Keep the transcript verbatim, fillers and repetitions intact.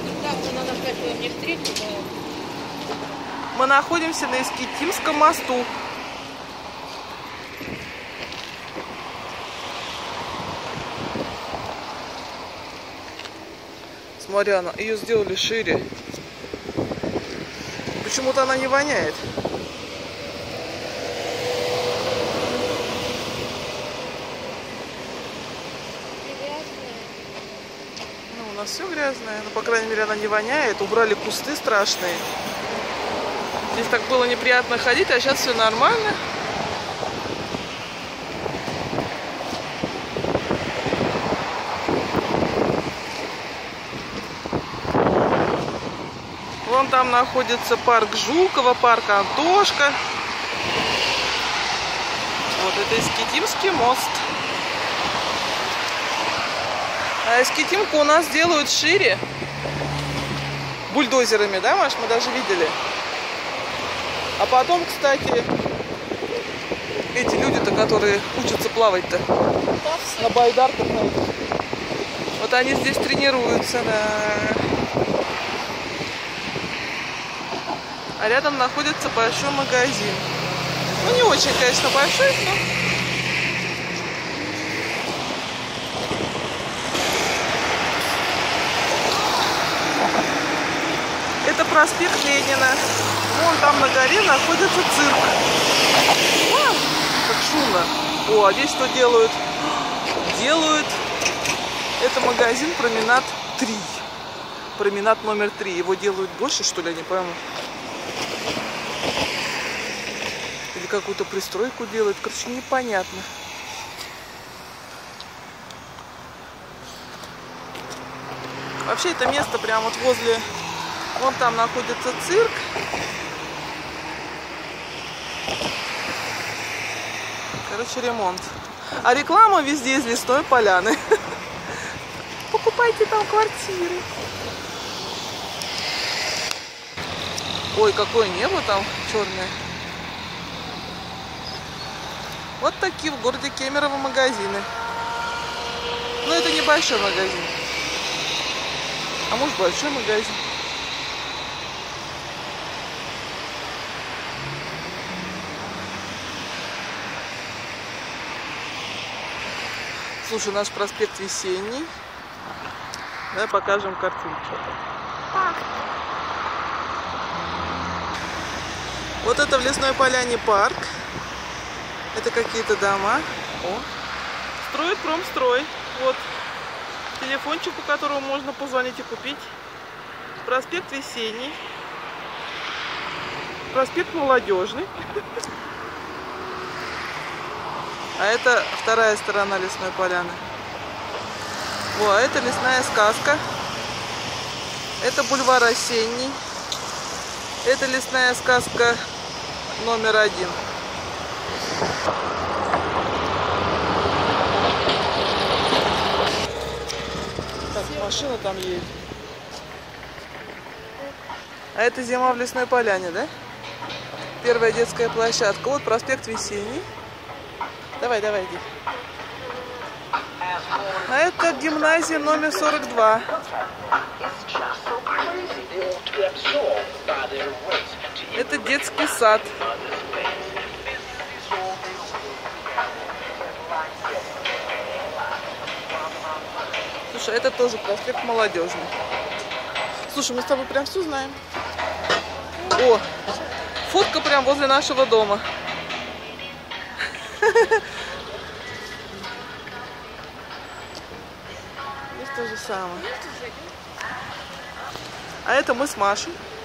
Да, уже надо сказать, не встречу, но... Мы находимся на Искитимском мосту. Смотри, она, ее сделали шире. Почему-то она не воняет. Ну, у нас все грязное, но, по крайней мере, она не воняет. Убрали кусты страшные. Здесь так было неприятно ходить, а сейчас все нормально. Вон там находится парк Жукова, парк Антошка. Вот это Искитимский мост. А Искитимку у нас делают шире. Бульдозерами, да, Маш? Мы даже видели. А потом, кстати, эти люди-то, которые учатся плавать-то на байдарках, вот они здесь тренируются, да. А рядом находится большой магазин. Ну, не очень, конечно, большой, но... Это проспект Ленина. Вон там на горе находится цирк. А, как шумно. О, а здесь что делают? Делают... Это магазин Променад три. Променад номер три. Его делают больше, что ли, я не пойму. Или какую-то пристройку делают. Короче, непонятно. Вообще это место прямо вот возле... Вон там находится цирк. Короче, ремонт. А реклама везде из Лесной Поляны. Покупайте там квартиры. Ой, какое небо там черное. Вот такие в городе Кемерово магазины. Но это небольшой магазин. А может, большой магазин. Слушай, наш проспект Весенний. Давай покажем картинку. Вот это в Лесной Поляне парк. Это какие-то дома. О, строит Промстрой. Вот телефончик, по которому можно позвонить и купить. Проспект Весенний. Проспект Молодежный. А это вторая сторона Лесной Поляны. О, а это Лесная сказка. Это бульвар Осенний. Это Лесная сказка номер один. Так, машина там едет. А это зима в Лесной Поляне, да? Первая детская площадка. Вот проспект Весенний. Давай, давай, иди. А это гимназия номер сорок два. Это детский сад. Слушай, это тоже проспект Молодежный. Слушай, мы с тобой прям все знаем. О, фотка прям возле нашего дома. Здесь то же самое. А это мы с Машей.